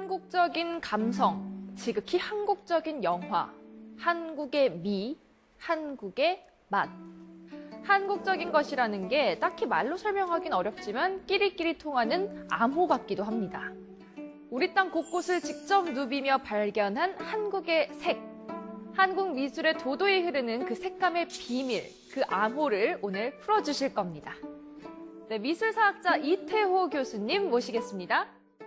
한국적인 감성, 지극히 한국적인 영화, 한국의 미, 한국의 맛. 한국적인 것이라는 게 딱히 말로 설명하긴 어렵지만 끼리끼리 통하는 암호 같기도 합니다. 우리 땅 곳곳을 직접 누비며 발견한 한국의 색. 한국 미술의 도도히 흐르는 그 색감의 비밀, 그 암호를 오늘 풀어주실 겁니다. 네, 미술사학자 이태호 교수님 모시겠습니다.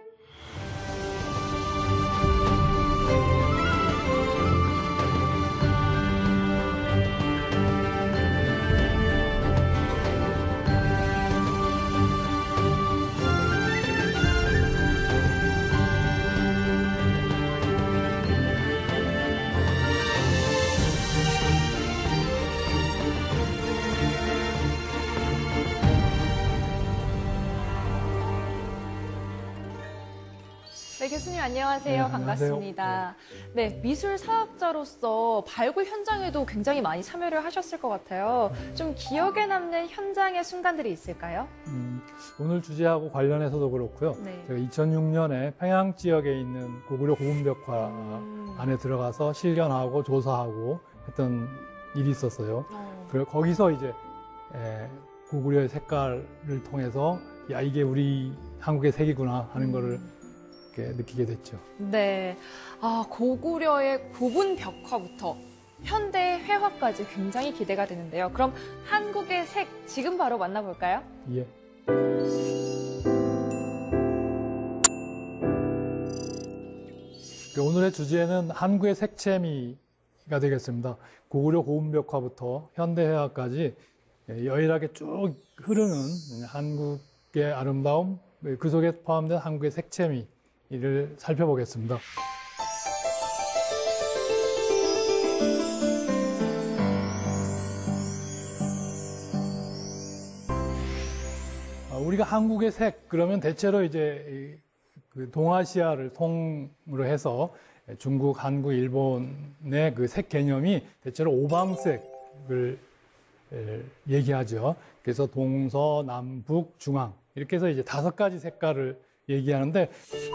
네, 교수님 안녕하세요. 네, 반갑습니다. 네, 미술사학자로서 발굴 현장에도 굉장히 많이 참여를 하셨을 것 같아요. 좀 기억에 남는 현장의 순간들이 있을까요? 오늘 주제하고 관련해서도 그렇고요. 네. 제가 2006년에 평양 지역에 있는 고구려 고분벽화 안에 들어가서 실견하고 조사하고 했던 일이 있었어요. 그리고 거기서 이제 고구려의 색깔을 통해서 야, 이게 우리 한국의 색이구나 하는 거를 느끼게 됐죠. 네, 고구려의 고분 벽화부터 현대 회화까지 굉장히 기대가 되는데요. 그럼 한국의 색 지금 바로 만나볼까요? 예. 오늘의 주제는 한국의 색채미가 되겠습니다. 고구려 고분벽화부터 현대 회화까지 여일하게 쭉 흐르는 한국의 아름다움, 그 속에 포함된 한국의 색채미 이를 살펴보겠습니다. 우리가 한국의 색 그러면 대체로 이제 그 동아시아를 통으로 해서 중국, 한국, 일본의 그 색 개념이 대체로 오방색을 얘기하죠. 그래서 동서남북 중앙 이렇게 해서 이제 5가지 색깔을 얘기하는데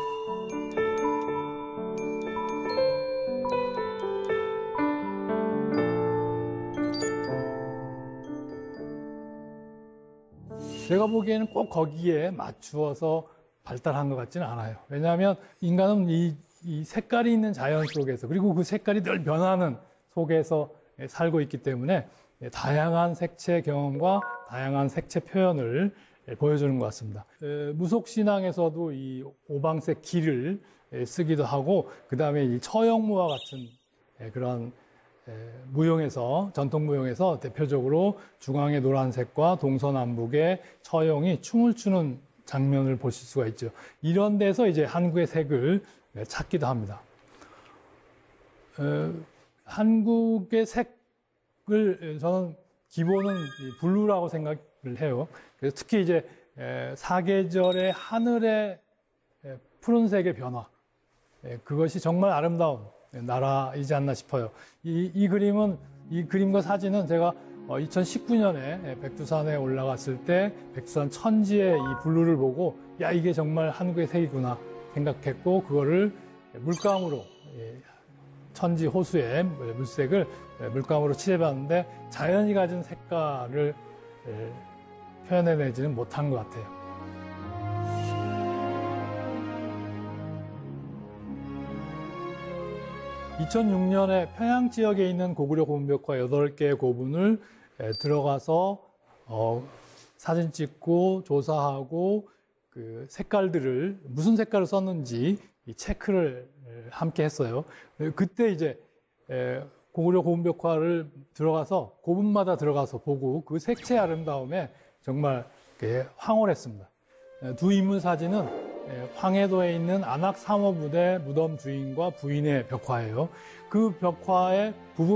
제가 보기에는 꼭 거기에 맞추어서 발달한 것 같지는 않아요. 왜냐하면 인간은 이 색깔이 있는 자연 속에서 그리고 그 색깔이 늘 변하는 속에서 살고 있기 때문에 다양한 색채 경험과 다양한 색채 표현을 보여주는 것 같습니다. 무속신앙에서도 이 오방색 기를 쓰기도 하고 그 다음에 이 처형무와 같은 그런 무용에서 전통 무용에서 대표적으로 중앙의 노란색과 동서남북의 처형이 춤을 추는 장면을 보실 수가 있죠. 이런 데서 이제 한국의 색을 찾기도 합니다. 한국의 색을 저는 기본은 블루라고 생각을 해요. 그래서 특히 이제 사계절의 하늘의 푸른색의 변화, 그것이 정말 아름다운 나라이지 않나 싶어요. 이 그림과 사진은 제가 2019년에 백두산에 올라갔을 때 백두산 천지의 이 블루를 보고 야, 이게 정말 한국의 색이구나 생각했고 그거를 물감으로 천지 호수의 물색을 물감으로 칠해봤는데 자연이 가진 색깔을 표현해내지는 못한 것 같아요. 2006년에 평양 지역에 있는 고구려 고분벽화 8개의 고분을 들어가서 사진 찍고 조사하고 그 색깔들을 무슨 색깔을 썼는지 이 체크를 함께 했어요. 그때 이제 고구려 고분벽화를 들어가서 고분마다 들어가서 보고 그 색채 아름다움에 정말 황홀했습니다. 두 인물 사진은 황해도에 있는 안악삼호부대 무덤 주인과 부인의 벽화예요. 그 벽화의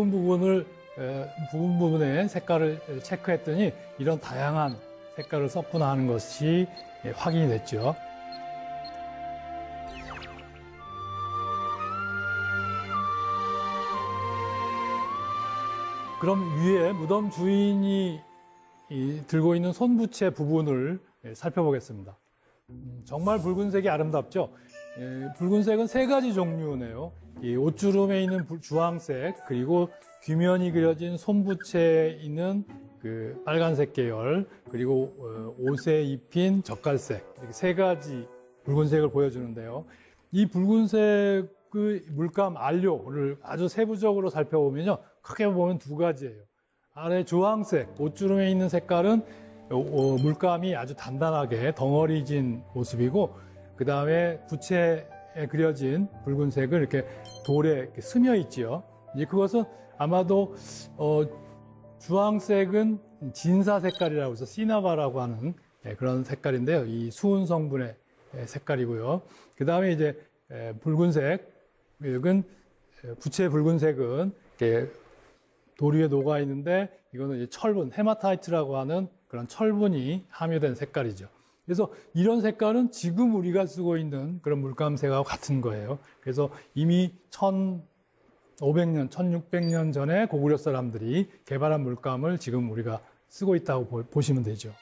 부분의 색깔을 체크했더니 이런 다양한 색깔을 썼구나 하는 것이 확인이 됐죠. 그럼 위에 무덤 주인이 들고 있는 손부채 부분을 살펴보겠습니다. 정말 붉은색이 아름답죠. 붉은색은 세 가지 종류네요. 이 옷주름에 있는 주황색, 그리고 귀면이 그려진 손부채에 있는 그 빨간색 계열, 그리고 옷에 입힌 젓갈색, 이렇게 세 가지 붉은색을 보여주는데요. 이 붉은색의 물감 안료를 아주 세부적으로 살펴보면요, 크게 보면 두 가지예요. 아래 주황색, 옷주름에 있는 색깔은 물감이 아주 단단하게 덩어리진 모습이고, 그 다음에 부채에 그려진 붉은색을 이렇게 돌에 이렇게 스며 있지요. 이제 그것은 아마도 주황색은 진사 색깔이라고 해서 시나바라고 하는 그런 색깔인데요. 이 수은 성분의 색깔이고요. 그 다음에 이제 붉은색은 부채 붉은색은 이렇게 돌 위에 녹아 있는데 이거는 이제 철분, 헤마타이트라고 하는 그런 철분이 함유된 색깔이죠. 그래서 이런 색깔은 지금 우리가 쓰고 있는 그런 물감색하고 같은 거예요. 그래서 이미 1500년, 1600년 전에 고구려 사람들이 개발한 물감을 지금 우리가 쓰고 있다고 보시면 되죠.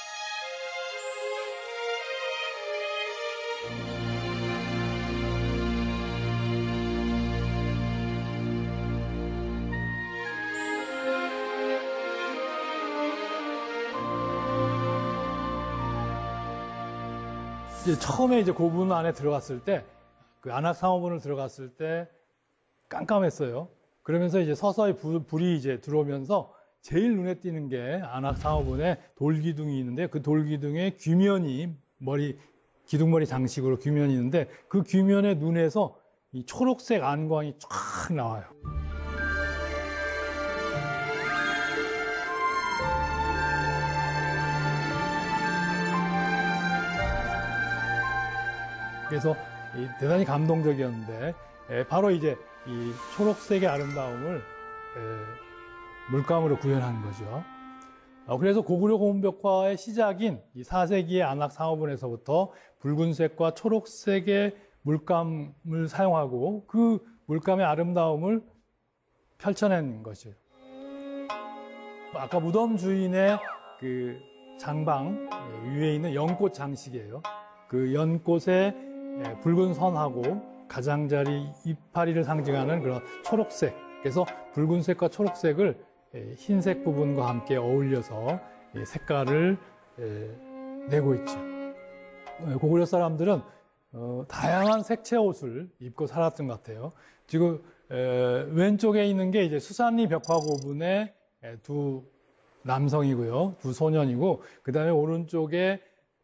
이제 처음에 이제 고분 안에 들어갔을 때, 그 안악상호분을 들어갔을 때 깜깜했어요. 그러면서 이제 서서히 불이 이제 들어오면서 제일 눈에 띄는 게 안악상호분에 돌기둥이 있는데, 그 돌기둥에 귀면이 기둥머리 장식으로 귀면이 있는데, 그 귀면의 눈에서 이 초록색 안광이 쫙 나와요. 그래서 대단히 감동적이었는데, 바로 이제 이 초록색의 아름다움을 물감으로 구현한 거죠. 그래서 고구려 고문벽화의 시작인 이 4세기의 안악상호분에서부터 붉은색과 초록색의 물감을 사용하고 그 물감의 아름다움을 펼쳐낸 것이에요. 아까 무덤 주인의 그 장방 위에 있는 연꽃 장식이에요. 그 연꽃에 붉은 선하고 가장자리 이파리를 상징하는 그런 초록색. 그래서 붉은색과 초록색을 흰색 부분과 함께 어울려서 색깔을 내고 있죠. 고구려 사람들은 다양한 색채 옷을 입고 살았던 것 같아요. 지금 왼쪽에 있는 게 이제 수산리 벽화고분의 두 남성이고요, 두 소년이고, 그 다음에 오른쪽에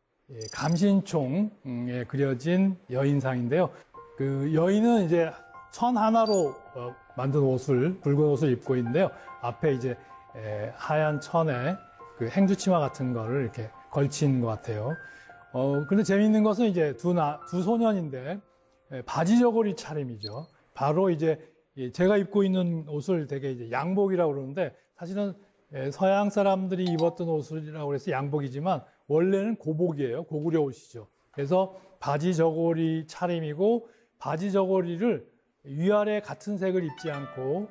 감신총에 그려진 여인상인데요. 그 여인은 이제 천 하나로 만든 옷을, 붉은 옷을 입고 있는데요. 앞에 이제 하얀 천에 그 행주치마 같은 거를 이렇게 걸친 것 같아요. 근데 재미있는 것은 이제 두 소년인데 바지 저고리 차림이죠. 바로 이제 제가 입고 있는 옷을 되게 이제 양복이라고 그러는데, 사실은 서양 사람들이 입었던 옷이라고 해서 양복이지만 원래는 고복이에요. 고구려 옷이죠. 그래서 바지 저고리 차림이고, 바지 저고리를 위아래 같은 색을 입지 않고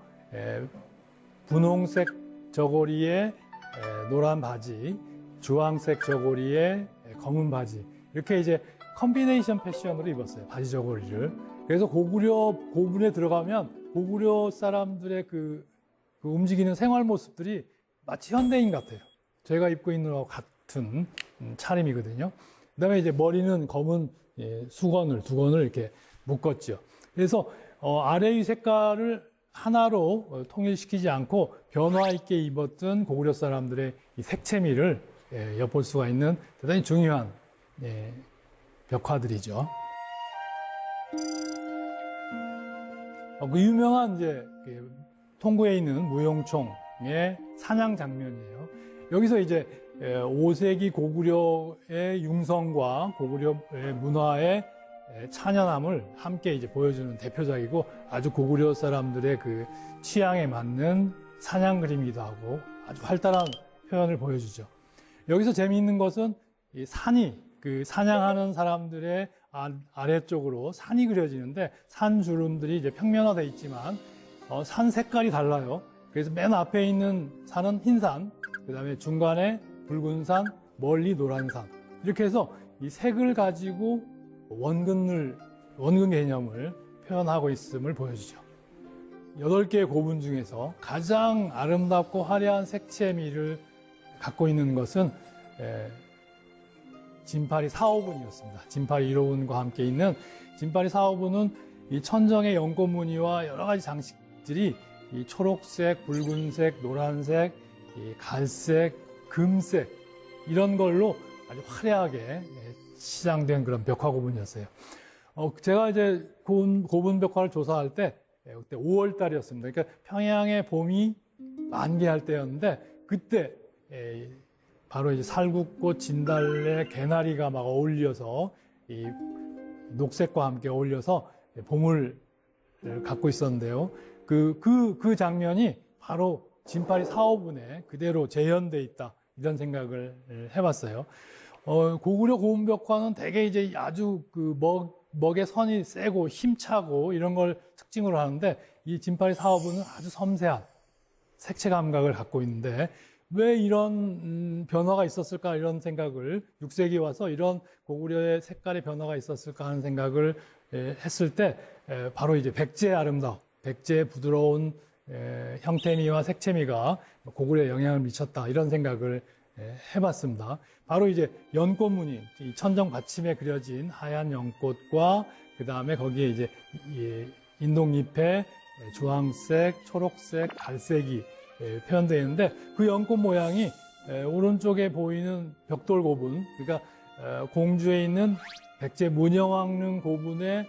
분홍색 저고리에 노란 바지, 주황색 저고리에 검은 바지, 이렇게 이제 컨비네이션 패션으로 입었어요, 바지 저고리를. 그래서 고구려 고분에 들어가면 고구려 사람들의 그 움직이는 생활 모습들이 마치 현대인 같아요. 제가 입고 있는 것과 같은 차림이거든요. 그 다음에 이제 머리는 검은 두건을 이렇게 묶었죠. 그래서 아래의 색깔을 하나로 통일시키지 않고 변화 있게 입었던 고구려 사람들의 이 색채미를 엿볼 수가 있는 대단히 중요한 벽화들이죠. 그 유명한 이제 통구에 있는 무용총의 사냥 장면이에요. 여기서 이제 5세기 고구려의 융성과 고구려의 문화의 찬연함을 함께 이제 보여주는 대표작이고, 아주 고구려 사람들의 그 취향에 맞는 사냥 그림이기도 하고 아주 활달한 표현을 보여주죠. 여기서 재미있는 것은 이 산이, 그 사냥하는 사람들의 아래쪽으로 산이 그려지는데, 산 주름들이 이제 평면화되어 있지만 산 색깔이 달라요. 그래서 맨 앞에 있는 산은 흰 산, 그 다음에 중간에 붉은 산, 멀리 노란 산, 이렇게 해서 이 색을 가지고 원근을 원근 개념을 표현하고 있음을 보여주죠. 8개의 고분 중에서 가장 아름답고 화려한 색채미를 갖고 있는 것은 진파리 4호분이었습니다. 진파리 1호분과 함께 있는 진파리 4호분은 이 천정의 연꽃 무늬와 여러 가지 장식들이 이 초록색, 붉은색, 노란색, 이 갈색, 금색 이런 걸로 아주 화려하게 치장된 그런 벽화 고분이었어요. 제가 이제 고분 벽화를 조사할 때 그때 5월 달이었습니다. 그러니까 평양의 봄이 만개할 때였는데 그때 바로 이제 살구꽃, 진달래, 개나리가 막 어울려서 이 녹색과 함께 어울려서 봄을 갖고 있었는데요. 그 장면이 바로 진파리 4호분에 그대로 재현돼 있다 이런 생각을 해봤어요. 고구려 고분 벽화는 대개 이제 아주 그 먹의 선이 세고 힘차고 이런 걸 특징으로 하는데 이 진파리 4호분은 아주 섬세한 색채 감각을 갖고 있는데 왜 이런 변화가 있었을까 이런 생각을 6세기 와서 이런 고구려의 색깔의 변화가 있었을까 하는 생각을 했을 때 바로 이제 백제의 아름다움, 백제의 부드러운 형태미와 색채미가 고구려에 영향을 미쳤다 이런 생각을 해봤습니다. 바로 이제 연꽃 무늬, 이 천정 받침에 그려진 하얀 연꽃과 그 다음에 거기에 이제 인동잎에 주황색, 초록색, 갈색이 표현되어 있는데 그 연꽃 모양이 오른쪽에 보이는 벽돌 고분, 그러니까 공주에 있는 백제 문영왕릉 고분의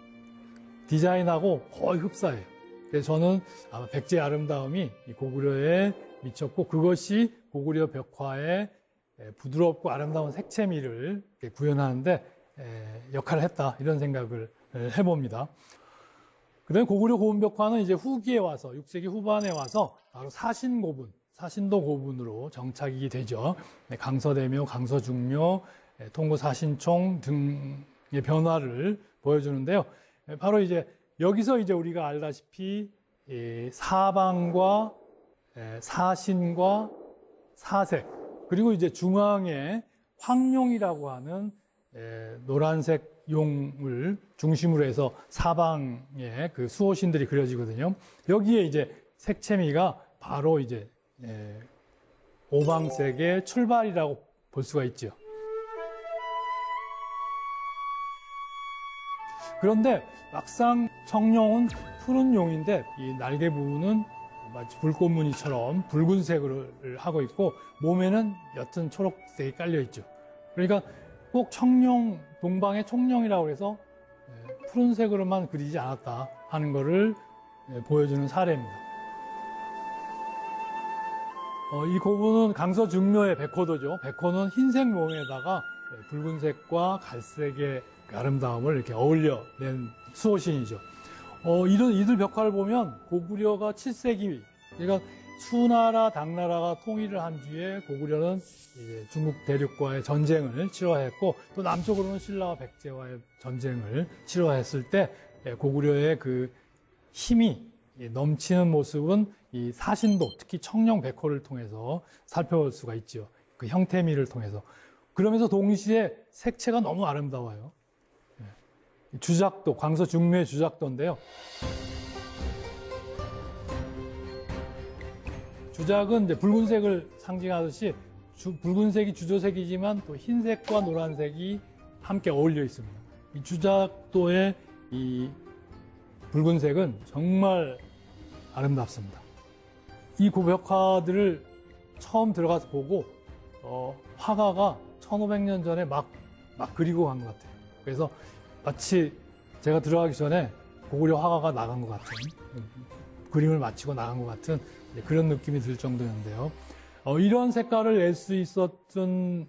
디자인하고 거의 흡사해요. 그래서 저는 아마 백제의 아름다움이 이 고구려에 미쳤고 그것이 고구려 벽화의 부드럽고 아름다운 색채미를 구현하는데 역할을 했다 이런 생각을 해봅니다. 그다음에 고구려 고분 벽화는 이제 후기에 와서 6세기 후반에 와서 바로 사신고분, 사신도 고분으로 정착이 되죠. 강서대묘, 강서중묘, 통구사신총 등의 변화를 보여주는데요. 바로 이제 여기서 이제 우리가 알다시피 사방과 사신과 사색 그리고 이제 중앙에 황룡이라고 하는 노란색 용을 중심으로 해서 사방에 그 수호신들이 그려지거든요. 여기에 이제 색채미가 바로 이제 오방색의 출발이라고 볼 수가 있죠. 그런데 막상 청룡은 푸른 용인데 이 날개 부분은 마치 불꽃무늬처럼 붉은색을 하고 있고 몸에는 옅은 초록색이 깔려 있죠. 그러니까 꼭 청룡, 동방의 총룡이라고 해서 푸른색으로만 그리지 않았다 하는 것을 보여주는 사례입니다. 이 고분은 강서중묘의 백호도죠. 백호는 흰색 몽에다가 붉은색과 갈색의 아름다움을 이렇게 어울려낸 수호신이죠. 이들 벽화를 보면 고구려가 7세기, 그러니까 수나라, 당나라가 통일을 한 뒤에 고구려는 이제 중국 대륙과의 전쟁을 치러했고 또 남쪽으로는 신라와 백제와의 전쟁을 치러했을 때 고구려의 그 힘이 넘치는 모습은 이 사신도, 특히 청룡 백호를 통해서 살펴볼 수가 있죠. 그 형태미를 통해서. 그러면서 동시에 색채가 너무 아름다워요. 주작도, 광서 중묘의 주작도인데요. 주작은 이제 붉은색을 상징하듯이 붉은색이 주조색이지만 또 흰색과 노란색이 함께 어울려 있습니다. 이 주작도의 이 붉은색은 정말 아름답습니다. 이 고벽화들을 처음 들어가서 보고 화가가 1500년 전에 막 그리고 간 것 같아요. 그래서 마치 제가 들어가기 전에 고구려 화가가 나간 것 같은, 그림을 마치고 나간 것 같은 그런 느낌이 들 정도였는데요. 이런 색깔을 낼 수 있었던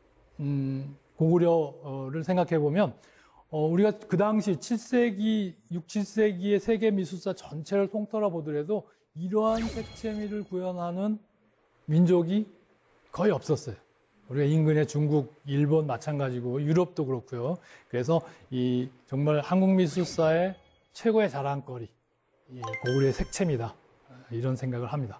고구려를 생각해 보면 우리가 그 당시 7세기, 6, 7세기의 세계 미술사 전체를 통틀어 보더라도 이러한 색채미를 구현하는 민족이 거의 없었어요. 우리가 인근의 중국, 일본 마찬가지고 유럽도 그렇고요. 그래서 이 정말 한국 미술사의 최고의 자랑거리, 이 고구려의 색채미다 이런 생각을 합니다.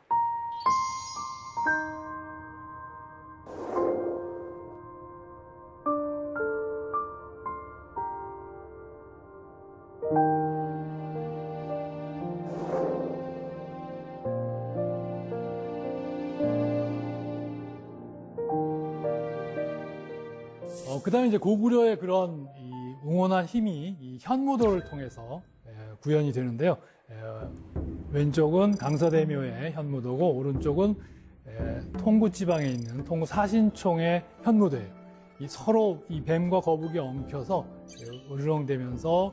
그다음에 이제 고구려의 그런 이 응원한 힘이 이 현무도를 통해서 구현이 되는데요. 왼쪽은 강서대묘의 현무도고 오른쪽은 통구 지방에 있는 통구 사신총의 현무도예요. 이 서로 이 뱀과 거북이 엉켜서 으르렁대면서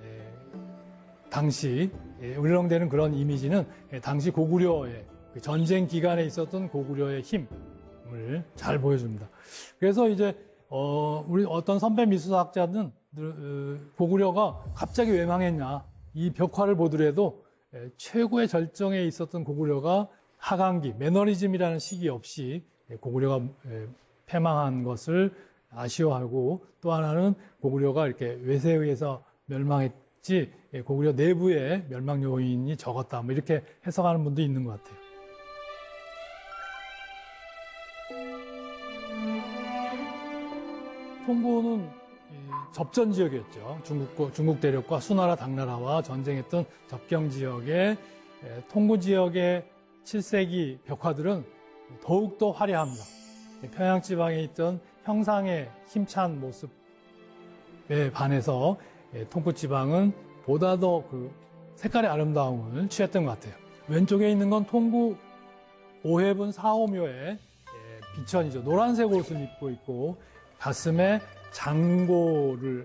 당시 으르렁대는 그런 이미지는 당시 고구려의 그 전쟁 기간에 있었던 고구려의 힘을 잘 보여줍니다. 그래서 이제 우리 어떤 선배 미술학자는 고구려가 갑자기 왜 망했냐, 이 벽화를 보더라도 최고의 절정에 있었던 고구려가 하강기, 매너리즘이라는 시기 없이 고구려가 패망한 것을 아쉬워하고, 또 하나는 고구려가 이렇게 외세에 의해서 멸망했지 고구려 내부의 멸망 요인이 적었다, 뭐 이렇게 해석하는 분도 있는 것 같아요. 통구는 접전 지역이었죠. 중국 대륙과 수나라, 당나라와 전쟁했던 접경 지역의 통구 지역의 7세기 벽화들은 더욱더 화려합니다. 평양 지방에 있던 형상의 힘찬 모습에 반해서 통구 지방은 보다 더 그 색깔의 아름다움을 취했던 것 같아요. 왼쪽에 있는 건 통구 오해분 사호묘의 비천이죠. 노란색 옷을 입고 있고 가슴에 장고를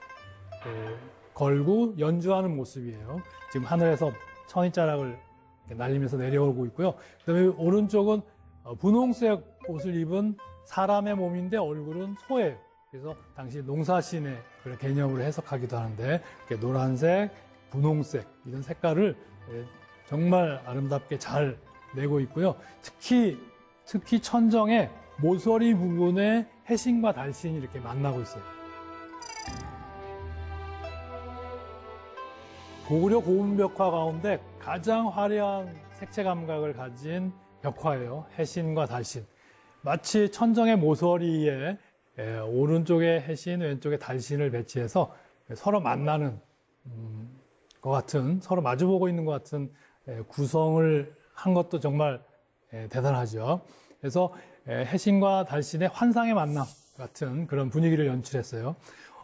걸고 연주하는 모습이에요. 지금 하늘에서 천이자락을 날리면서 내려오고 있고요. 그다음에 오른쪽은 분홍색 옷을 입은 사람의 몸인데 얼굴은 소예요. 그래서 당시 농사신의 그런 개념으로 해석하기도 하는데, 이렇게 노란색, 분홍색 이런 색깔을 정말 아름답게 잘 내고 있고요. 특히 천정에 모서리 부분에 해신과 달신이 이렇게 만나고 있어요. 고구려 고운벽화 가운데 가장 화려한 색채 감각을 가진 벽화예요. 해신과 달신. 마치 천정의 모서리에 오른쪽에 해신, 왼쪽에 달신을 배치해서 서로 만나는 것 같은, 서로 마주보고 있는 것 같은 구성을 한 것도 정말 대단하죠. 그래서 해신과 달신의 환상의 만남 같은 그런 분위기를 연출했어요.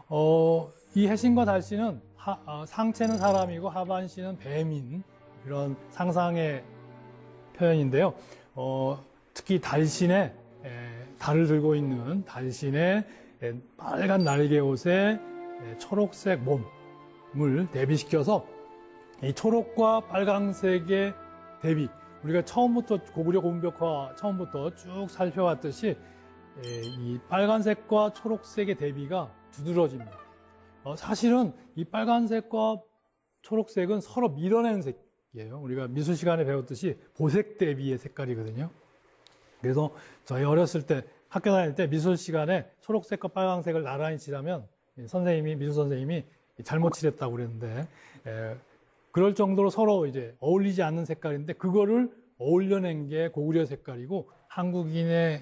이 해신과 달신은 상체는 사람이고 하반신은 뱀인 그런 상상의 표현인데요. 특히 달신의 달을 들고 있는 달신의 빨간 날개 옷에 초록색 몸을 대비시켜서 이 초록과 빨강색의 대비, 우리가 처음부터 고구려 고운벽화 처음부터 쭉 살펴왔듯이 이 빨간색과 초록색의 대비가 두드러집니다. 사실은 이 빨간색과 초록색은 서로 밀어내는 색이에요. 우리가 미술 시간에 배웠듯이 보색 대비의 색깔이거든요. 그래서 저희 어렸을 때 학교 다닐 때 미술 시간에 초록색과 빨간색을 나란히 칠하면 미술 선생님이 잘못 칠했다고 그랬는데, 그럴 정도로 서로 이제 어울리지 않는 색깔인데 그거를 어울려낸 게 고구려 색깔이고, 한국인의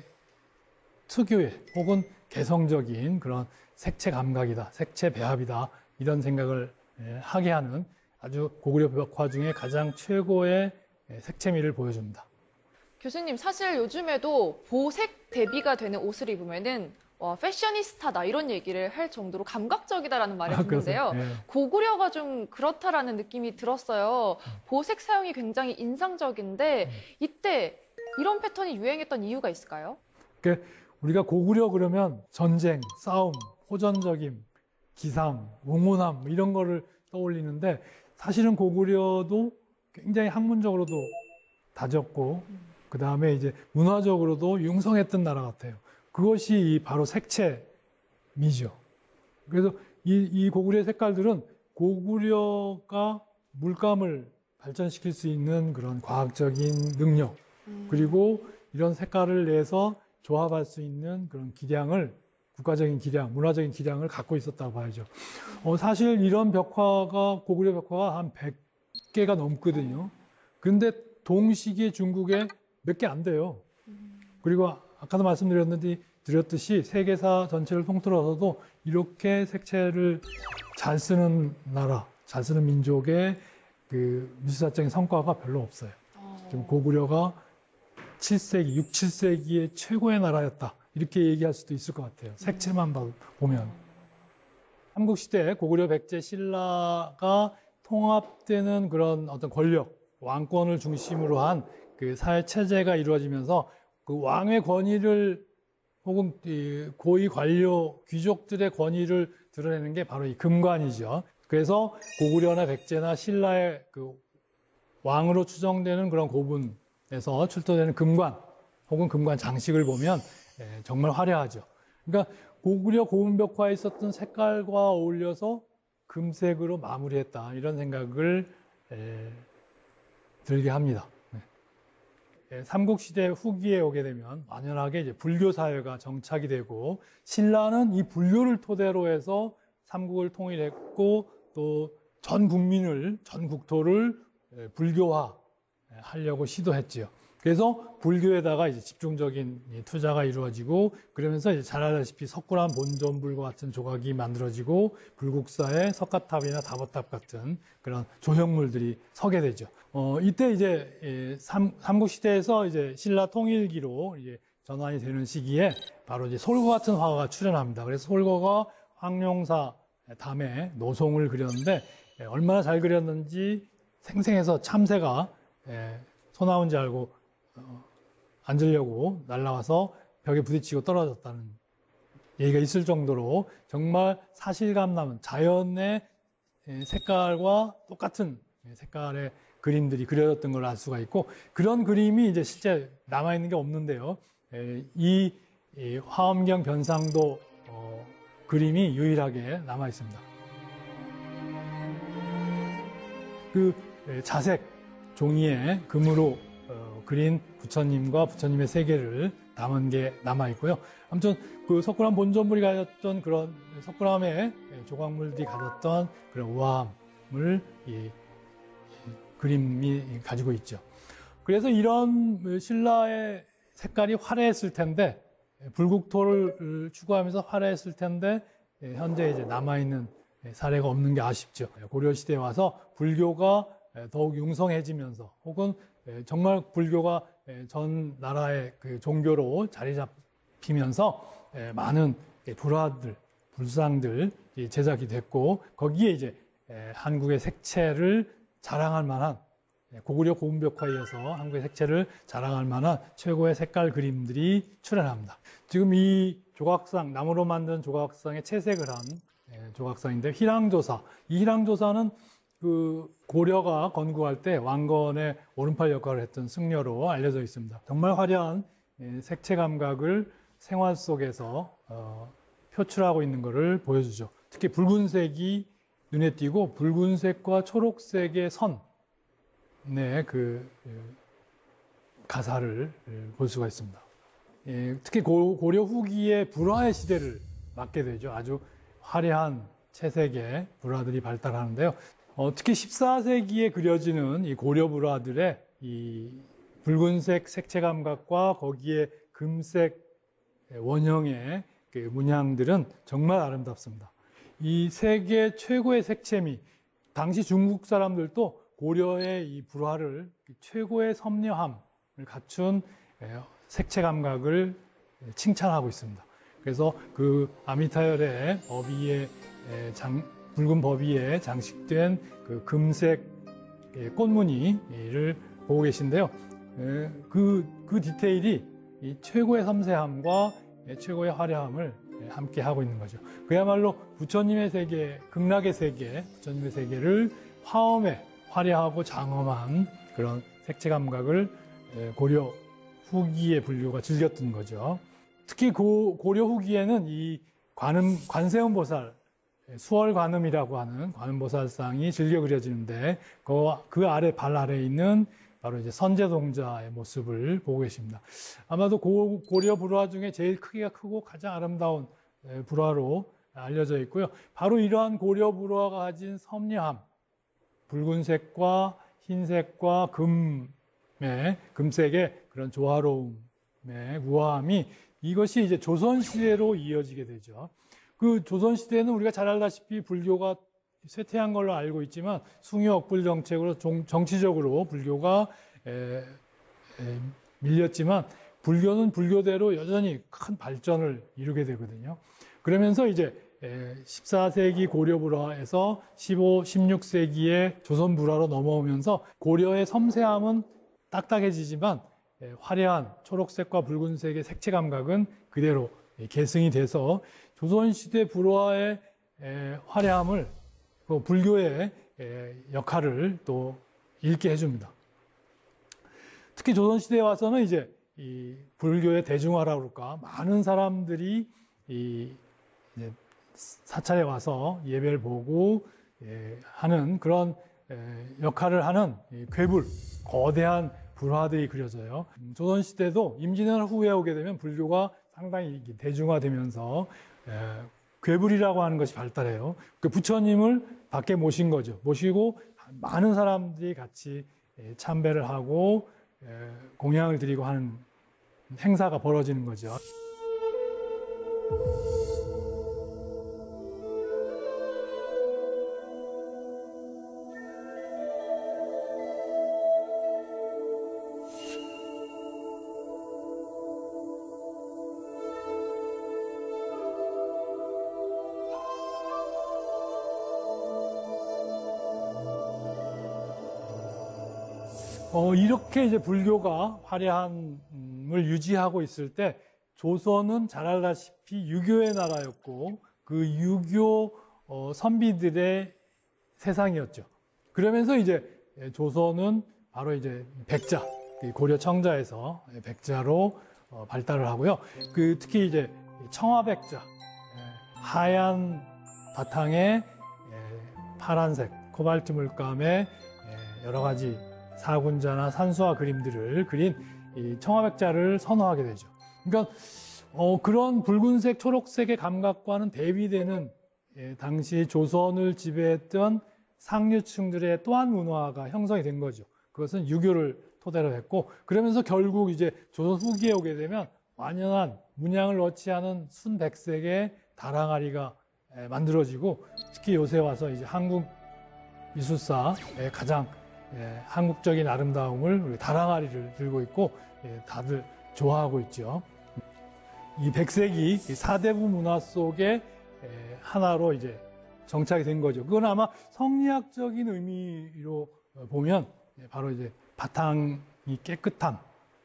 특유의 혹은 개성적인 그런 색채 감각이다, 색채 배합이다, 이런 생각을 하게 하는 아주 고구려 벽화 중에 가장 최고의 색채미를 보여줍니다. 교수님, 사실 요즘에도 보색 대비가 되는 옷을 입으면은 패셔니스타다 이런 얘기를 할 정도로 감각적이다라는 말을 듣는데요. 네. 고구려가 좀 그렇다라는 느낌이 들었어요. 보색 사용이 굉장히 인상적인데 이때 이런 패턴이 유행했던 이유가 있을까요? 우리가 고구려 그러면 전쟁, 싸움, 호전적임, 기상, 응원함 이런 거를 떠올리는데, 사실은 고구려도 굉장히 학문적으로도 다졌고 그 다음에 이제 문화적으로도 융성했던 나라 같아요. 그것이 바로 색채미죠. 그래서 이 고구려의 색깔들은 고구려가 물감을 발전시킬 수 있는 그런 과학적인 능력, 그리고 이런 색깔을 내서 조합할 수 있는 그런 기량을, 국가적인 기량, 문화적인 기량을 갖고 있었다고 봐야죠. 사실 이런 벽화가, 고구려 벽화가 한 100개가 넘거든요. 그런데 동시기에 중국에 몇 개 안 돼요. 그리고 아까도 말씀드렸듯이 세계사 전체를 통틀어서도 이렇게 색채를 잘 쓰는 나라, 잘 쓰는 민족의 그 미술사적인 성과가 별로 없어요. 지금 고구려가 7세기, 6, 7세기의 최고의 나라였다, 이렇게 얘기할 수도 있을 것 같아요. 색채만 보면. 삼국시대 고구려 백제 신라가 통합되는 그런 어떤 권력, 왕권을 중심으로 한 그 사회 체제가 이루어지면서 그 왕의 권위를 혹은 이 고위 관료 귀족들의 권위를 드러내는 게 바로 이 금관이죠. 그래서 고구려나 백제나 신라의 그 왕으로 추정되는 그런 고분에서 출토되는 금관 혹은 금관 장식을 보면 정말 화려하죠. 그러니까 고구려 고분벽화에 있었던 색깔과 어울려서 금색으로 마무리했다 이런 생각을 들게 합니다. 삼국시대 후기에 오게 되면 만연하게 이제 불교 사회가 정착이 되고 신라는 이 불교를 토대로 해서 삼국을 통일했고 또 전 국민을 전 국토를 불교화 하려고 시도했지요. 그래서 불교에다가 이제 집중적인 투자가 이루어지고 그러면서 이제 잘 알다시피 석굴암 본전불과 같은 조각이 만들어지고 불국사의 석가탑이나 다보탑 같은 그런 조형물들이 서게 되죠. 이때 이제 삼국시대에서 이제 신라 통일기로 이제 전환이 되는 시기에 바로 이제 솔거 같은 화가가 출연합니다. 그래서 솔거가 황룡사 담에 노송을 그렸는데 얼마나 잘 그렸는지 생생해서 참새가 소나온 줄 알고 앉으려고 날아와서 벽에 부딪히고 떨어졌다는 얘기가 있을 정도로 정말 사실감 남은 자연의 색깔과 똑같은 색깔의 그림들이 그려졌던 걸 알 수가 있고 그런 그림이 이제 실제 남아있는 게 없는데요. 이 화엄경 변상도 그림이 유일하게 남아있습니다. 그 자색 종이에 금으로 그린 부처님과 부처님의 세계를 담은 게 남아있고요. 아무튼 그 석굴암 본전물이 가졌던 그런 석굴암의 조각물들이 가졌던 그런 우아함을 이 그림이 가지고 있죠. 그래서 이런 신라의 색깔이 화려했을 텐데 불국토를 추구하면서 화려했을 텐데 현재 이제 남아있는 사례가 없는 게 아쉽죠. 고려시대에 와서 불교가 더욱 융성해지면서 혹은 정말 불교가 전 나라의 그 종교로 자리 잡히면서 많은 불화들, 불상들 제작이 됐고 거기에 이제 한국의 색채를 자랑할 만한 고구려 고분벽화에 이어서 한국의 색채를 자랑할 만한 최고의 색깔 그림들이 출현합니다. 지금 이 조각상, 나무로 만든 조각상에 채색을 한 조각상인데 희랑조사. 이 희랑조사는 그 고려가 건국할 때 왕건의 오른팔 역할을 했던 승려로 알려져 있습니다. 정말 화려한 색채 감각을 생활 속에서 표출하고 있는 것을 보여주죠. 특히 붉은색이 눈에 띄고 붉은색과 초록색의 선의 그 가사를 볼 수가 있습니다. 특히 고려 후기의 불화의 시대를 맞게 되죠. 아주 화려한 채색의 불화들이 발달하는데요. 특히 14세기에 그려지는 이 고려 불화들의 이 붉은색 색채 감각과 거기에 금색 원형의 그 문양들은 정말 아름답습니다. 이 세계 최고의 색채미, 당시 중국 사람들도 고려의 이 불화를 최고의 섬녀함을 갖춘 색채 감각을 칭찬하고 있습니다. 그래서 그 아미타열의 법위에 붉은 법위에 장식된 그 금색 꽃무늬를 보고 계신데요. 그 디테일이 이 최고의 섬세함과 최고의 화려함을 함께 하고 있는 거죠. 그야말로 부처님의 세계, 극락의 세계, 부처님의 세계를 화엄에 화려하고 장엄한 그런 색채 감각을 고려 후기의 불교가 즐겼던 거죠. 특히 고려 후기에는 이 관세음보살, 수월관음이라고 하는 관음보살상이 즐겨 그려지는데 그 아래 발 아래에 있는 바로 이제 선제동자의 모습을 보고 계십니다. 아마도 고려 불화 중에 제일 크기가 크고 가장 아름다운 불화로 알려져 있고요. 바로 이러한 고려 불화가 가진 섬녀함, 붉은색과 흰색과 금색의 그런 조화로움의 우아함이 이것이 이제 조선시대로 이어지게 되죠. 그 조선시대는 우리가 잘 알다시피 불교가 쇠퇴한 걸로 알고 있지만 숭유억불 정책으로 정치적으로 불교가 밀렸지만 불교는 불교대로 여전히 큰 발전을 이루게 되거든요. 그러면서 이제 14세기 고려 불화에서 15, 16세기의 조선 불화로 넘어오면서 고려의 섬세함은 딱딱해지지만 화려한 초록색과 붉은색의 색채 감각은 그대로 계승이 돼서 조선시대 불화의 화려함을 불교의 역할을 또 잃게 해줍니다. 특히 조선시대에 와서는 이제 이 불교의 대중화라고 그럴까, 많은 사람들이 이제 사찰에 와서 예배를 보고 하는 그런 역할을 하는 괴불, 거대한 불화들이 그려져요. 조선시대도 임진왜란 후에 오게 되면 불교가 상당히 대중화되면서 괴불이라고 하는 것이 발달해요. 그 부처님을 밖에 모신 거죠. 모시고 많은 사람들이 같이 참배를 하고 공양을 드리고 하는 행사가 벌어지는 거죠. 이렇게 이제 불교가 화려함을 유지하고 있을 때 조선은 잘 알다시피 유교의 나라였고 그 유교 선비들의 세상이었죠. 그러면서 이제 조선은 바로 이제 백자, 고려 청자에서 백자로 발달을 하고요. 특히 이제 청화백자, 하얀 바탕에 파란색 코발트 물감의 여러 가지 사군자나 산수화 그림들을 그린 이 청화백자를 선호하게 되죠. 그러니까 그런 붉은색, 초록색의 감각과는 대비되는 당시 조선을 지배했던 상류층들의 또한 문화가 형성이 된 거죠. 그것은 유교를 토대로 했고, 그러면서 결국 이제 조선 후기에 오게 되면 완연한 문양을 넣지 않은 순백색의 다랑아리가 만들어지고, 특히 요새 와서 이제 한국 미술사의 가장 한국적인 아름다움을 우리 다랑아리를 들고 있고 다들 좋아하고 있죠. 이 백색이 사대부 문화 속에 하나로 이제 정착이 된 거죠. 그건 아마 성리학적인 의미로 보면 바로 이제 바탕이 깨끗한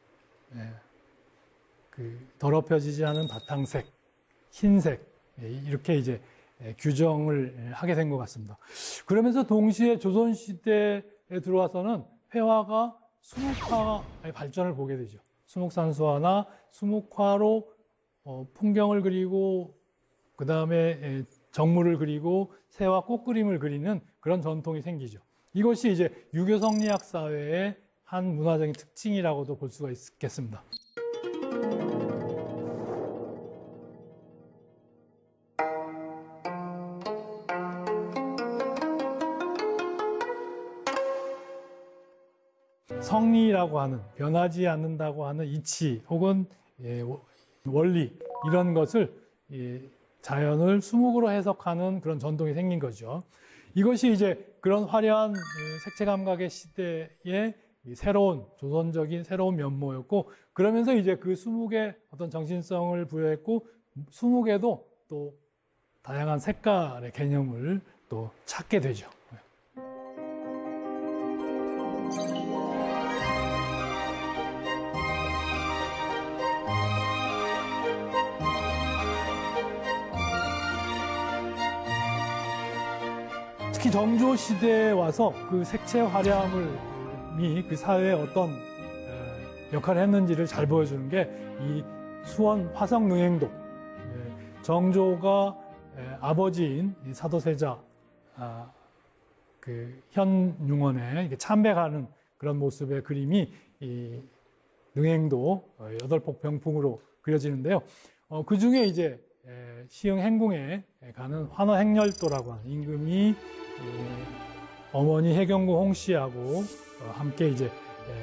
더럽혀지지 않은 바탕색, 흰색 이렇게 이제 규정을 하게 된 것 같습니다. 그러면서 동시에 조선시대에 들어와서는 회화가 수묵화의 발전을 보게 되죠. 수묵산수화나 수묵화로 풍경을 그리고 그 다음에 정물을 그리고 새와 꽃그림을 그리는 그런 전통이 생기죠. 이것이 이제 유교 성리학 사회의 한 문화적인 특징이라고도 볼 수가 있겠습니다. 성리라고 하는, 변하지 않는다고 하는 이치 혹은 원리, 이런 것을 자연을 수묵으로 해석하는 그런 전통이 생긴 거죠. 이것이 이제 그런 화려한 색채 감각의 시대의 새로운 조선적인 새로운 면모였고, 그러면서 이제 그 수묵에 어떤 정신성을 부여했고, 수묵에도 또 다양한 색깔의 개념을 또 찾게 되죠. 특히 정조 시대에 와서 그 색채 화려함이 그 사회에 어떤 역할을 했는지를 잘 보여주는 게 이 수원 화성능행도, 정조가 아버지인 사도세자 그 현융원에 참배하는 그런 모습의 그림이 이 능행도 여덟폭 병풍으로 그려지는데요. 그 중에 이제 시흥 행궁에 가는 환어행렬도라고 하는 임금이 어머니 해경궁 홍씨하고 함께 이제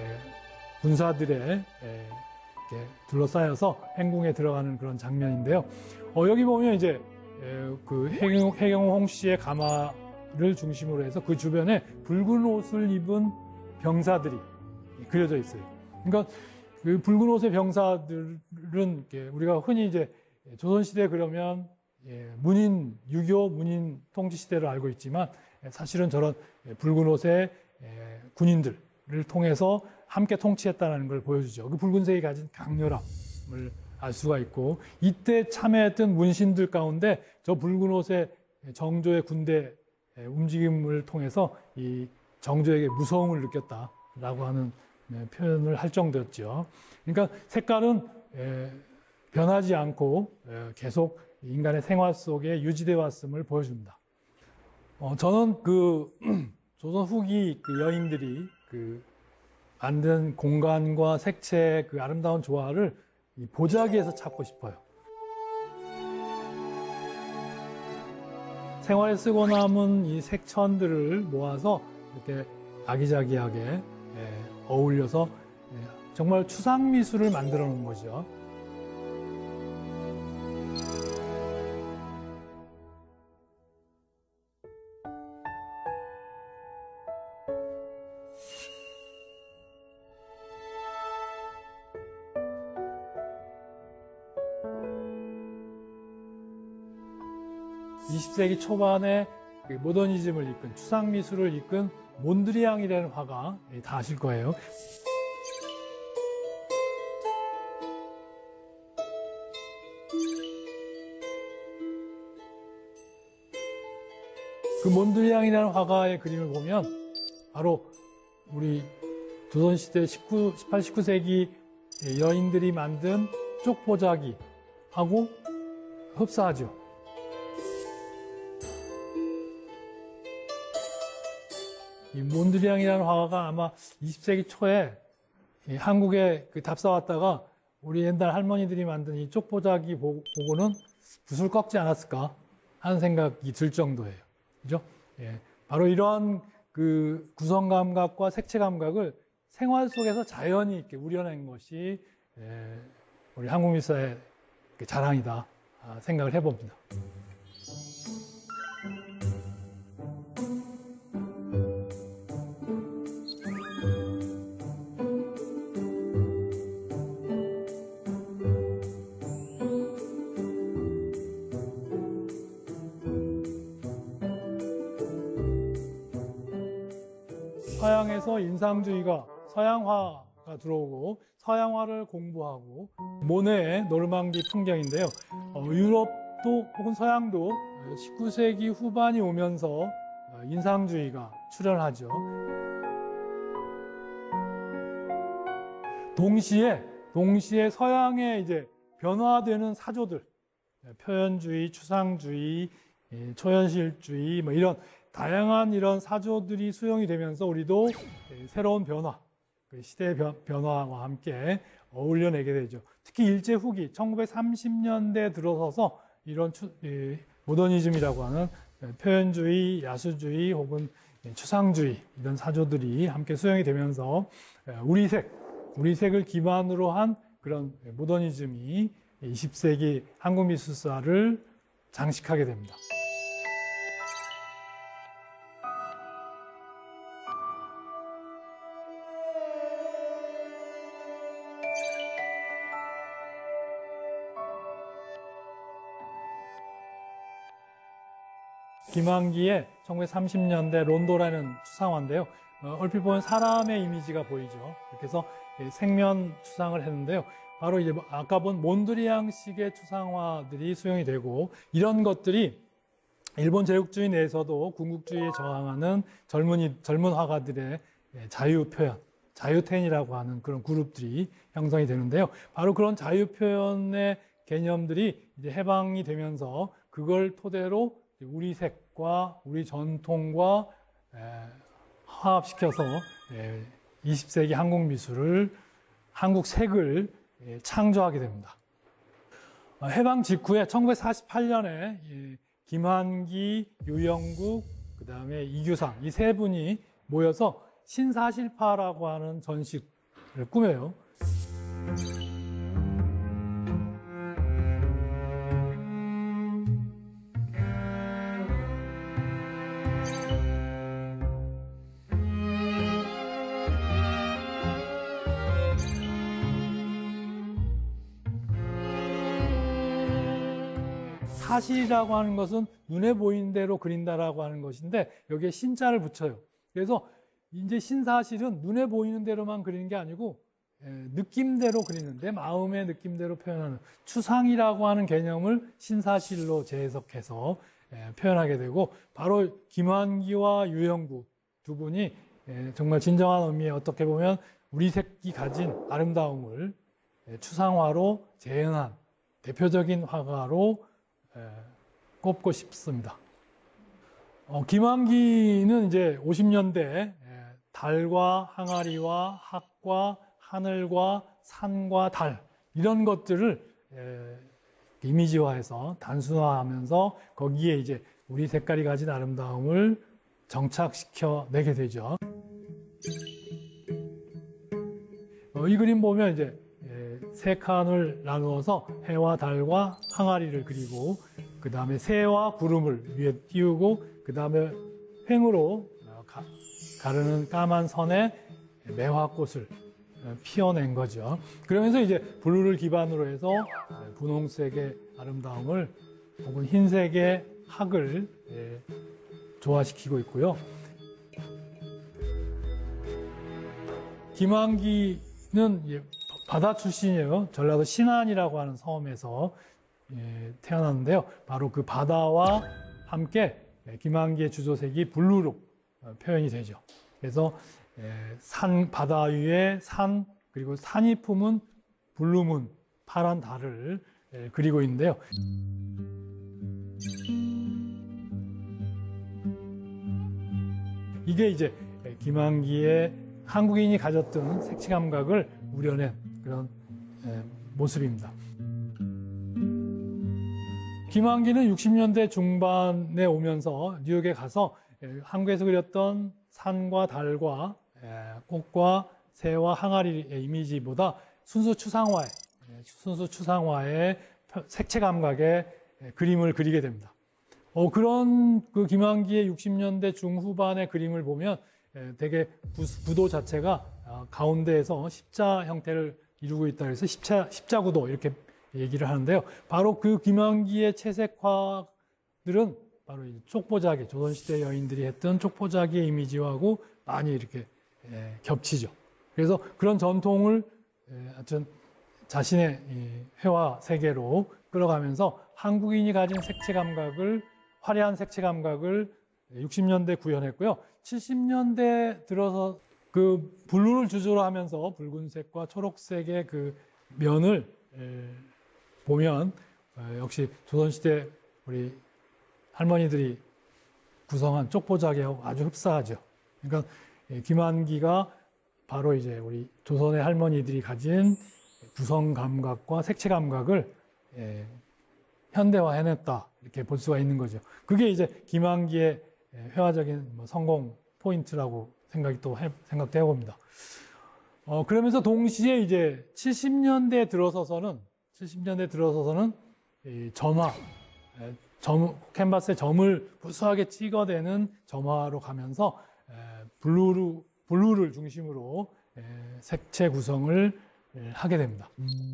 군사들의 둘러싸여서 행궁에 들어가는 그런 장면인데요. 여기 보면 이제 그 해경궁 홍씨의 가마를 중심으로 해서 그 주변에 붉은 옷을 입은 병사들이 그려져 있어요. 그러니까 그 붉은 옷의 병사들은 우리가 흔히 이제 조선시대 그러면 문인, 유교 문인 통치 시대를 알고 있지만 사실은 저런 붉은 옷의 군인들을 통해서 함께 통치했다는 걸 보여주죠. 그 붉은색이 가진 강렬함을 알 수가 있고, 이때 참여했던 문신들 가운데 저 붉은 옷의 정조의 군대 움직임을 통해서 이 정조에게 무서움을 느꼈다라고 하는 표현을 할 정도였죠. 그러니까 색깔은 변하지 않고 계속 인간의 생활 속에 유지되어 왔음을 보여줍니다. 저는 그 조선 후기 그 여인들이 그 만든 공간과 색채의 그 아름다운 조화를 이 보자기에서 찾고 싶어요. 생활에 쓰고 남은 이 색천들을 모아서 이렇게 아기자기하게 어울려서 정말 추상 미술을 만들어 놓은 거죠. (20세기) 초반에 모더니즘을 이끈, 추상 미술을 이끈 몬드리앙이라는 화가 다 아실 거예요. 그 몬드리앙이라는 화가의 그림을 보면 바로 우리 조선시대 18, 19세기 여인들이 만든 쪽보자기하고 흡사하죠. 이 몬드리앙이라는 화가가 아마 20세기 초에 한국에 답사 왔다가 우리 옛날 할머니들이 만든 이 쪽보자기 보고는 붓을 꺾지 않았을까 하는 생각이 들 정도예요. 그죠? 바로 이러한 그 구성 감각과 색채 감각을 생활 속에서 자연히 이렇게 우려낸 것이 우리 한국 미술의 자랑이다 생각을 해봅니다. 서양에서 인상주의가, 서양화가 들어오고 서양화를 공부하고 모네의 노르망디 풍경인데요. 유럽도 혹은 서양도 19세기 후반이 오면서 인상주의가 출현하죠. 동시에 서양의 이제 변화되는 사조들, 표현주의, 추상주의, 초현실주의, 뭐 이런 다양한 이런 사조들이 수용이 되면서 우리도 새로운 변화, 시대의 변화와 함께 어울려내게 되죠. 특히 일제 후기 1930년대 들어서서 이런 모더니즘이라고 하는 표현주의, 야수주의 혹은 추상주의 이런 사조들이 함께 수용이 되면서 우리색을 기반으로 한 그런 모더니즘이 20세기 한국 미술사를 장식하게 됩니다. 김환기의 1930년대 론도라는 추상화인데요. 얼핏 보면 사람의 이미지가 보이죠. 이렇게 해서 생면 추상을 했는데요. 바로 이제 아까 본 몬드리앙식의 추상화들이 수용이 되고, 이런 것들이 일본 제국주의 내에서도 군국주의에 저항하는 젊은 화가들의 자유표현, 자유텐이라고 하는 그런 그룹들이 형성이 되는데요. 바로 그런 자유표현의 개념들이 이제 해방이 되면서 그걸 토대로 우리 색과 우리 전통과 화합시켜서 20세기 한국 미술을, 한국 색을 창조하게 됩니다. 해방 직후에 1948년에 김환기, 유영국, 그 다음에 이규상 이 세 분이 모여서 신사실파라고 하는 전식을 꾸며요. 사실이라고 하는 것은 눈에 보이는 대로 그린다라고 하는 것인데 여기에 신자를 붙여요. 그래서 이제 신사실은 눈에 보이는 대로만 그리는 게 아니고 느낌대로 그리는, 내 마음의 느낌대로 표현하는 추상이라고 하는 개념을 신사실로 재해석해서 표현하게 되고, 바로 김환기와 유형구 두 분이 정말 진정한 의미에 어떻게 보면 우리 색이 가진 아름다움을 추상화로 재현한 대표적인 화가로 꼽고 싶습니다. 김환기는 이제 50년대 달과 항아리와 학과 하늘과 산과 달 이런 것들을 이미지화해서 단순화하면서 거기에 이제 우리 색깔이 가진 아름다움을 정착시켜 내게 되죠. 이 그림 보면 이제 세 칸을 나누어서 해와 달과 항아리를 그리고, 그 다음에 새와 구름을 위에 띄우고, 그 다음에 횡으로 가르는 까만 선에 매화꽃을 피워낸 거죠. 그러면서 이제 블루를 기반으로 해서 분홍색의 아름다움을 혹은 흰색의 학을 조화시키고 있고요. 김환기는 바다 출신이에요. 전라도 신안이라고 하는 섬에서 태어났는데요. 바로 그 바다와 함께 김환기의 주조색이 블루로 표현이 되죠. 그래서 바다 위에 산, 그리고 산이 품은 블루문, 파란 달을 그리고 있는데요. 이게 이제 김환기의 한국인이 가졌던 색채 감각을 우려낸 그런 모습입니다. 김환기는 60년대 중반에 오면서 뉴욕에 가서 한국에서 그렸던 산과 달과 꽃과 새와 항아리의 이미지보다 순수 추상화의 색채 감각의 그림을 그리게 됩니다. 그런 그 김환기의 60년대 중후반의 그림을 보면 되게 구도 자체가 가운데에서 십자 형태를 이루고 있다 그래서 십자 구도 이렇게 얘기를 하는데요. 바로 그 김환기의 채색화들은 바로 촉보자기, 조선시대 여인들이 했던 촉보자기의 이미지하고 많이 이렇게 겹치죠. 그래서 그런 전통을 하여튼 자신의 회화 세계로 끌어가면서 한국인이 가진 색채 감각을, 화려한 색채 감각을 60년대 구현했고요. 70년대 들어서 그 블루를 주조로 하면서 붉은색과 초록색의 그 면을 보면 역시 조선시대 우리 할머니들이 구성한 쪽보자기하고 아주 흡사하죠. 그러니까 김환기가 바로 이제 우리 조선의 할머니들이 가진 구성 감각과 색채 감각을 현대화해냈다 이렇게 볼 수가 있는 거죠. 그게 이제 김환기의 회화적인 성공 포인트라고 생각도 해봅니다. 그러면서 동시에 이제 70년대에 들어서서는 이 점화, 캔버스에 점을 무수하게 찍어대는 점화로 가면서 블루를 중심으로 색채 구성을 하게 됩니다.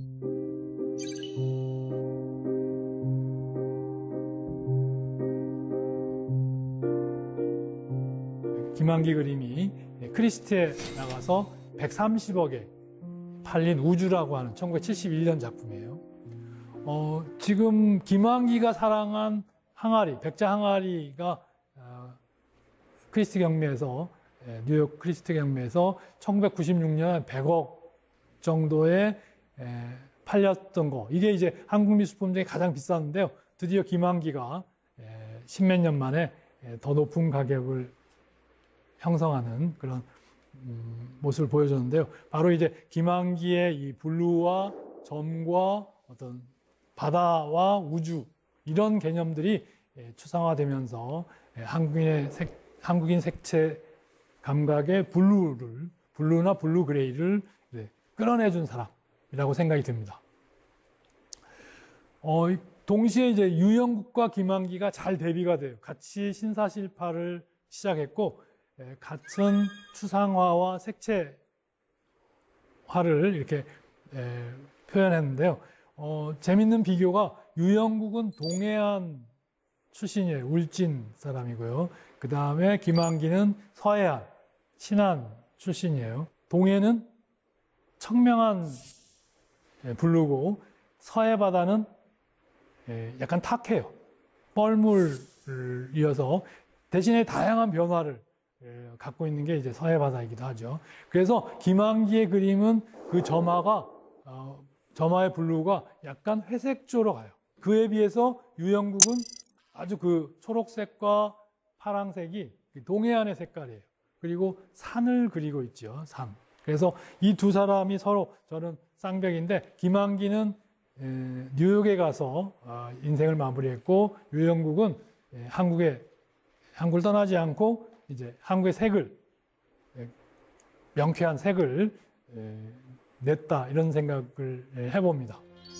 김환기 그림이 크리스티에 나가서 130억에 팔린 우주라고 하는 1971년 작품이에요. 지금 김환기가 사랑한 항아리, 백자 항아리가 크리스티 경매에서 뉴욕 크리스티 경매에서 1996년에 100억 정도에 팔렸던 거. 이게 이제 한국 미술품 중에 가장 비쌌는데요. 드디어 김환기가 십몇 년 만에 더 높은 가격을 형성하는 그런 모습을 보여줬는데요. 바로 이제 김환기의 이 블루와 점과 어떤 바다와 우주 이런 개념들이 추상화되면서 한국인 색채 감각의 블루나 블루 그레이를 끌어내준 사람이라고 생각이 듭니다. 동시에 이제 유영국과 김환기가 잘 대비가 돼요. 같이 신사실파를 시작했고 같은 추상화와 색채화를 이렇게 표현했는데요. 재밌는 비교가 유영국은 동해안 출신이에요. 울진 사람이고요. 그 다음에 김한기는 서해안, 신안 출신이에요. 동해는 청명한 블루고 서해 바다는 약간 탁해요. 뻘물이어서 대신에 다양한 변화를 갖고 있는 게 이제 서해 바다이기도 하죠. 그래서 김한기의 그림은 그 점화의 블루가 약간 회색조로 가요. 그에 비해서 유영국은 아주 그 초록색과 파랑색이 동해안의 색깔이에요. 그리고 산을 그리고 있죠. 산. 그래서 이 두 사람이 서로 저는 쌍벽인데 김한기는 뉴욕에 가서 인생을 마무리했고 유영국은 한국을 떠나지 않고 이제 한국의 색을 명쾌한 색을 냈다 이런 생각을 해봅니다.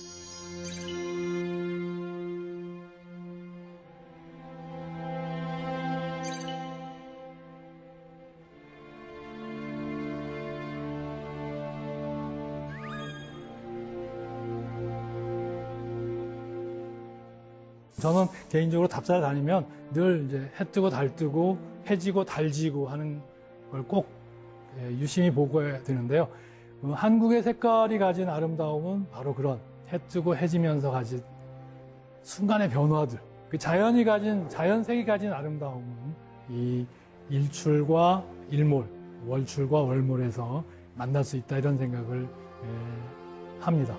저는 개인적으로 답사를 다니면 늘 이제 해 뜨고 달 뜨고 해 지고 달 지고 하는 걸 꼭 유심히 보고해야 되는데요. 한국의 색깔이 가진 아름다움은 바로 그런 해 뜨고 해 지면서 가진 순간의 변화들. 그 자연색이 가진 아름다움은 이 일출과 일몰, 월출과 월몰에서 만날 수 있다 이런 생각을 합니다.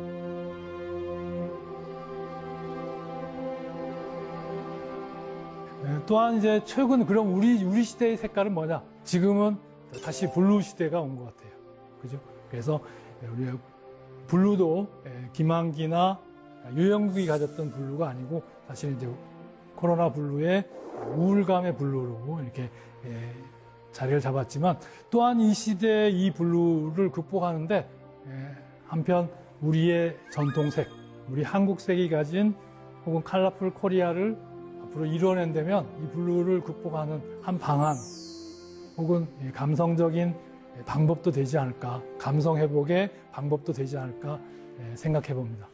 또한 이제 최근 그럼 우리 시대의 색깔은 뭐냐? 지금은 다시 블루 시대가 온 것 같아요. 그죠? 그래서 우리 블루도 김한기나 유영국이 가졌던 블루가 아니고 사실 이제 코로나 블루의 우울감의 블루로 이렇게 자리를 잡았지만 또한 이 시대의 이 블루를 극복하는데 한편 우리의 전통색, 우리 한국색이 가진 혹은 컬러풀 코리아를 앞으로 이루어낸다면 이 블루를 극복하는 한 방안 혹은 감성적인 방법도 되지 않을까, 감성 회복의 방법도 되지 않을까 생각해 봅니다.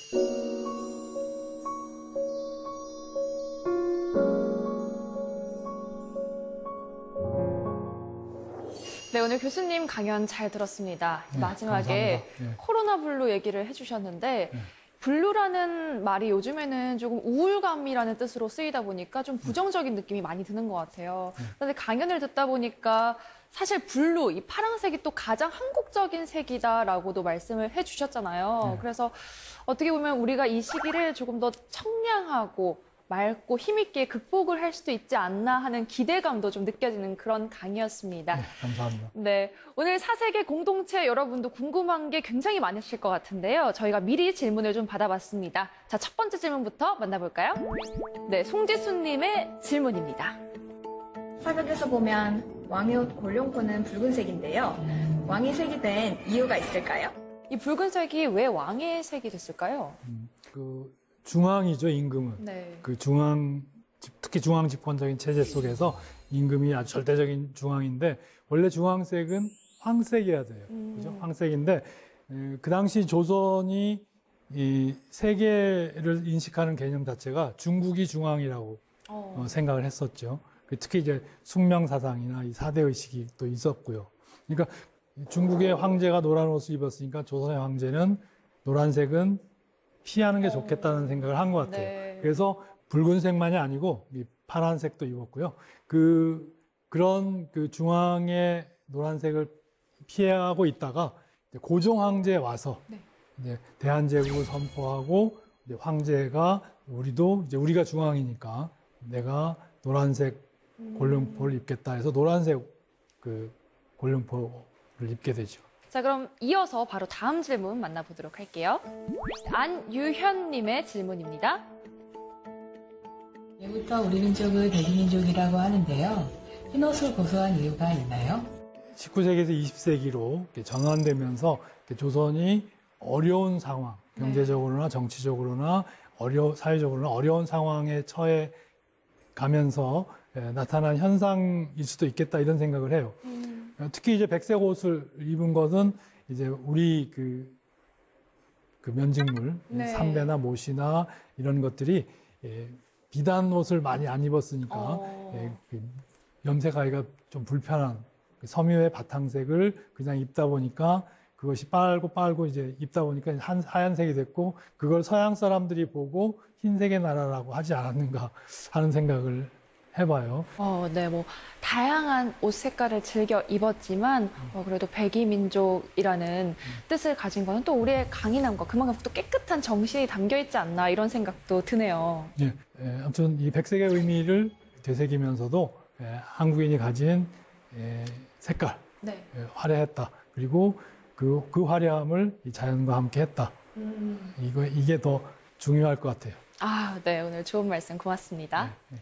네, 오늘 교수님 강연 잘 들었습니다. 네, 마지막에 네. 코로나 블루 얘기를 해주셨는데 네. 블루라는 말이 요즘에는 조금 우울감이라는 뜻으로 쓰이다 보니까 좀 부정적인 느낌이 많이 드는 것 같아요. 그런데 강연을 듣다 보니까 사실 블루, 이 파란색이 또 가장 한국적인 색이다라고도 말씀을 해주셨잖아요. 네. 그래서 어떻게 보면 우리가 이 시기를 조금 더 청량하고 맑고 힘있게 극복을 할 수도 있지 않나 하는 기대감도 좀 느껴지는 그런 강의였습니다. 네, 감사합니다. 네, 오늘 사색의 공동체 여러분도 궁금한 게 굉장히 많으실 것 같은데요. 저희가 미리 질문을 좀 받아봤습니다. 자, 첫 번째 질문부터 만나볼까요? 네, 송지수님의 질문입니다. 사극에서 보면 왕의 옷 골룡포는 붉은색인데요. 왕이 색이 된 이유가 있을까요? 이 붉은색이 왜 왕의 색이 됐을까요? 그 중앙이죠, 임금은. 네. 그 특히 중앙 집권적인 체제 속에서 임금이 아주 절대적인 중앙인데 원래 중앙색은 황색이어야 돼요. 그죠? 황색인데 그 당시 조선이 이 세계를 인식하는 개념 자체가 중국이 중앙이라고 생각을 했었죠. 특히 이제 숙명 사상이나 이 사대 의식이 또 있었고요. 그러니까 중국의 황제가 노란 옷을 입었으니까 조선의 황제는 노란색은 피하는 게 좋겠다는 생각을 한 것 같아요. 네. 그래서 붉은색만이 아니고 파란색도 입었고요. 그런 중앙의 노란색을 피하고 있다가 고종 황제에 와서 네. 이제 대한제국을 선포하고 이제 황제가 우리가 중앙이니까 내가 노란색 골룡포를 입겠다 해서 노란색 골룡포를 입게 되죠. 자, 그럼 이어서 바로 다음 질문 만나보도록 할게요. 안유현님의 질문입니다. 예부터 우리 민족을 대기민족이라고 하는데요. 흰옷을 고수한 이유가 있나요? 19세기에서 20세기로 전환되면서 조선이 어려운 상황, 경제적으로나 정치적으로나 사회적으로나 어려운 상황에 처해 가면서 나타난 현상일 수도 있겠다 이런 생각을 해요. 특히 이제 백색 옷을 입은 것은 이제 우리 그 면직물, 네. 삼배나 못이나 이런 것들이 비단 옷을 많이 안 입었으니까 그 염색하기가 좀 불편한 그 섬유의 바탕색을 그냥 입다 보니까 그것이 빨고 이제 입다 보니까 하얀색이 됐고 그걸 서양 사람들이 보고 흰색의 나라라고 하지 않았는가 하는 생각을 해봐요. 네, 뭐 다양한 옷 색깔을 즐겨 입었지만 그래도 백이민족이라는 뜻을 가진 거는 또 우리의 강인함과 그만큼 또 깨끗한 정신이 담겨 있지 않나 이런 생각도 드네요. 예, 아무튼 이 백색의 의미를 되새기면서도 한국인이 가진 색깔, 네. 화려했다. 그리고 그 화려함을 이 자연과 함께 했다. 이게 더 중요할 것 같아요. 네, 오늘 좋은 말씀 고맙습니다. 네.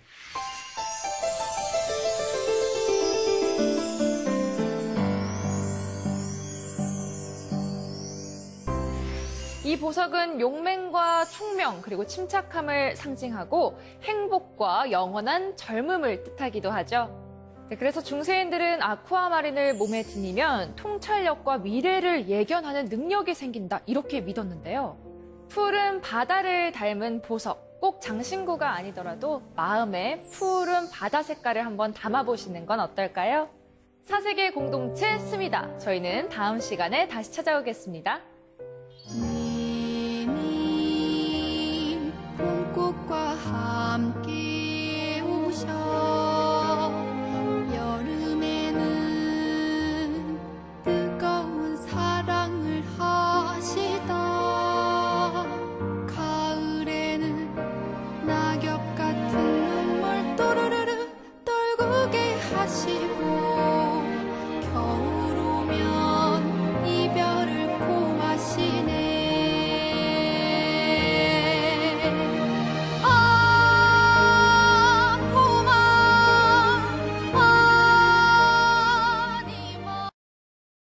이 보석은 용맹과 총명 그리고 침착함을 상징하고 행복과 영원한 젊음을 뜻하기도 하죠. 네, 그래서 중세인들은 아쿠아마린을 몸에 지니면 통찰력과 미래를 예견하는 능력이 생긴다 이렇게 믿었는데요. 푸른 바다를 닮은 보석, 꼭 장신구가 아니더라도 마음에 푸른 바다 색깔을 한번 담아보시는 건 어떨까요? 사색의 공동체 스미다. 저희는 다음 시간에 다시 찾아오겠습니다. 주님 봄꽃과 함께 오셔 여름에는 뜨거운 사랑을 하시다 가을에는 낙엽 같은 눈물 또르르르 떨구게 하시고